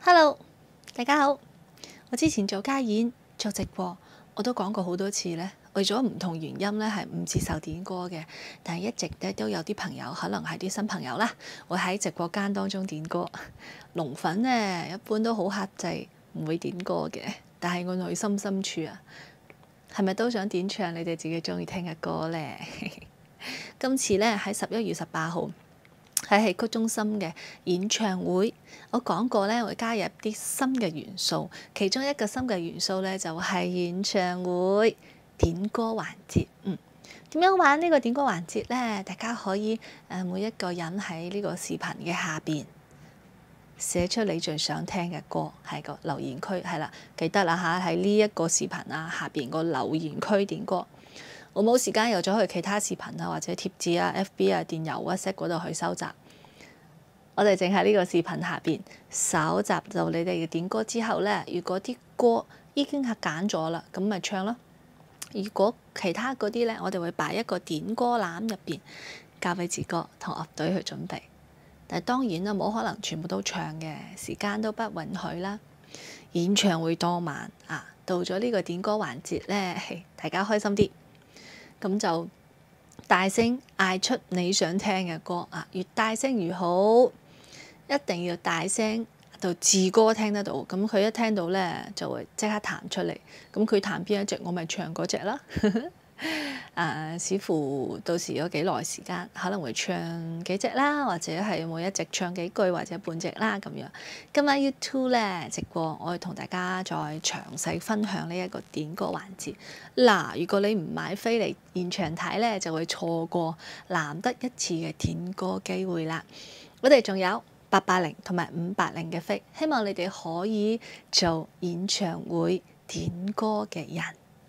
Hello， 大家好。我之前做家演做直播，我都講過好多次咧，為咗唔同原因咧係唔接受點歌嘅，但係一直咧都有啲朋友，可能係啲新朋友啦，會喺直播間當中點歌。龍粉咧一般都好克制，唔會點歌嘅，但係我內心深處啊，係咪都想點唱你哋自己中意聽嘅歌咧？今次咧喺11月18號。喺戲曲中心嘅演唱會，我講過咧會加入啲新嘅元素，其中一個新嘅元素咧就係演唱會點歌環節。點樣玩呢個點歌環節咧？大家可以每一個人喺呢個視頻嘅下邊寫出你最想聽嘅歌，係個留言區，係啦，記得啦嚇，喺呢一個視頻啊下邊個留言區點歌。我冇時間又走去其他視頻啊，或者貼紙啊、FB 啊、電郵 WhatsApp 嗰度去收集。我哋淨係呢個視頻下邊搜集到你哋嘅點歌之後咧，如果啲歌已經係揀咗啦，咁咪唱咯。如果其他嗰啲咧，我哋會擺一個點歌籃入邊，交俾志哥同樂隊去準備。但係當然啦，冇可能全部都唱嘅，時間都不允許啦。演唱會當晚啊，到咗呢個點歌環節咧，大家開心啲。咁就大聲嗌出你想聽嘅歌啊！越大聲越好，一定要大聲到志哥聽得到。咁佢一聽到咧，就會即刻彈出嚟。咁佢彈邊一隻，我咪唱嗰隻啦。視乎到時有幾耐時間，可能會唱幾隻啦，或者係每一隻唱幾句或者半隻啦咁樣。今晚 YouTube 咧直播，我會同大家再詳細分享呢一個點歌環節。嗱，如果你唔買飛嚟現場睇咧，就會錯過難得一次嘅點歌機會啦。我哋仲有880同埋580嘅飛，希望你哋可以做演唱會點歌嘅人。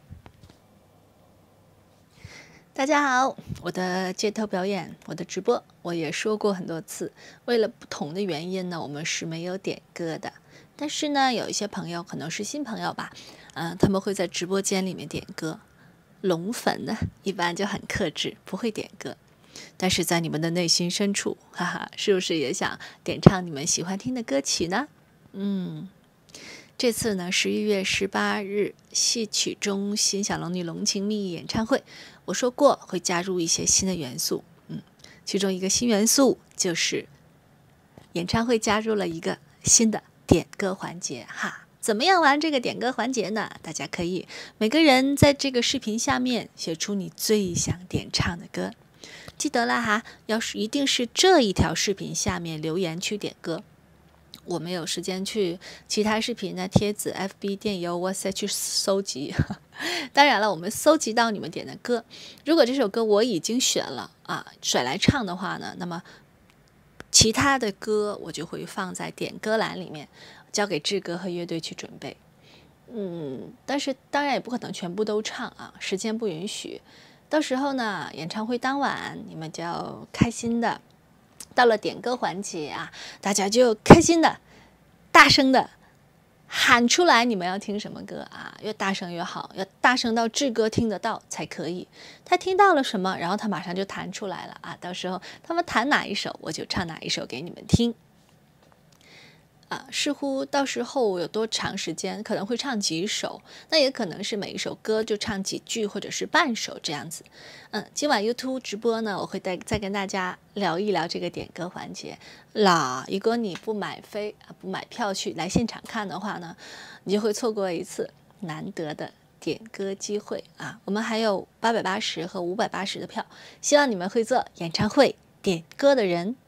大家好，我的街頭表演，我的直播，我也說過很多次，為了不同的原因呢，我們是沒有點歌的。但是呢，有一些朋友可能是新朋友吧，他們會在直播間裡面點歌。龍粉呢，一般就很克制，不會點歌。但是在你們的內心深處，哈哈，是不是也想點唱你們喜歡聽的歌曲呢？這次呢11月18日戲曲中心小龍女龍情蜜意演唱會，我說過會加入一些新的元素，其中一個新元素就是演唱會加入了一個新的點歌環節哈。怎麼樣玩這個點歌環節呢？大家可以每個人在這個視頻下面寫出你最想點唱的歌，記得啦哈，要是一定是這一條視頻下面留言去點歌。我沒有時間去其他視頻的貼子、FB、電郵、WhatsApp 去搜集。當然了，我們搜集到你們點的歌，如果這首歌我已經選了甩來唱的話呢，那麼其他的歌我就會放在點歌欄裡面，交給志哥和樂隊去準備。但是當然也不可能全部都唱啊，時間不允許。到時候呢，演唱會當晚你們就要開心的。到了點歌環節啊，大家就開心的、大聲的喊出來，你們要聽什麼歌啊？越大聲越好，要大聲到志哥聽得到才可以。他聽到了什麼，然後他馬上就彈出來了啊！到時候他們彈哪一首，我就唱哪一首給你們聽。視乎到時候有多長時間，可能會唱幾首，那也可能是每一首歌就唱幾句或者是半首這樣子。今晚 YouTube 直播呢，我會再跟大家聊一聊這個點歌環節。如果你不買飛不買票去來現場看的話呢，你就會錯過一次難得的點歌機會啊！我們還有880和580的票，希望你們會做演唱會點歌的人。